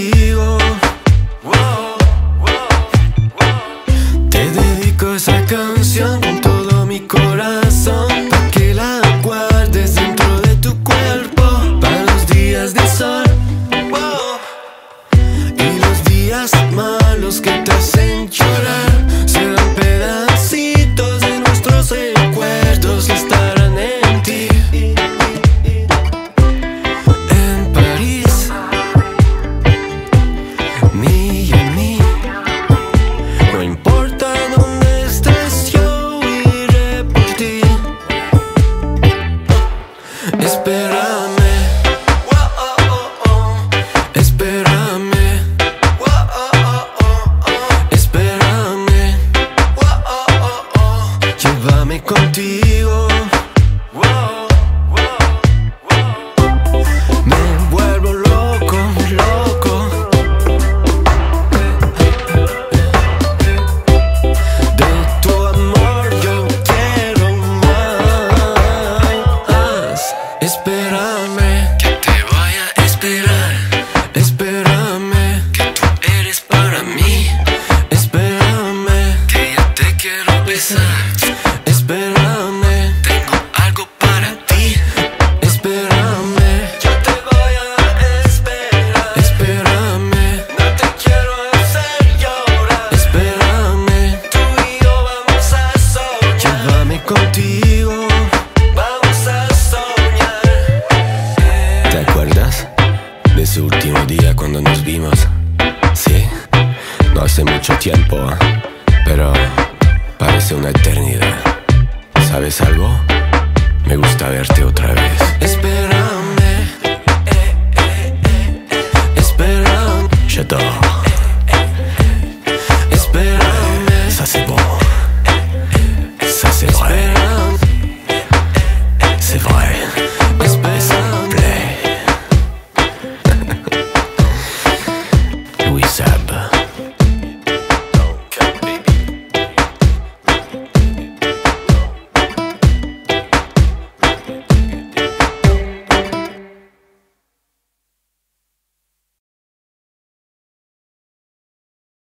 contigo. Te dedico esa canción con todo mi corazón, pa' que la guardes dentro de tu cuerpo, para los días de sol y los días malos que te hacen llorar. Serán pedacitos de nuestros recuerdos que estarán en ti. En París, Miami, no importa dónde estés, yo iré por ti. Espérame, espérame, espérame, llévame contigo. Me vuelvo loco, loco de tu amor, yo quiero más. Espérame, que te voy a esperar. Espérame, que tú eres para mí. Espérame, que ya te quiero besar. Espérame, tengo algo para ti. Espérame, yo te voy a esperar. Espérame, no te quiero hacer llorar. Espérame, tú y yo vamos a soñar. Llévame contigo, vamos a soñar. ¿Te acuerdas de ese último día cuando nos vimos? Sí, no hace mucho tiempo, pero parece una eternidad. ¿Sabes algo? Me gusta verte otra vez. Espérame, espérame. J'adore.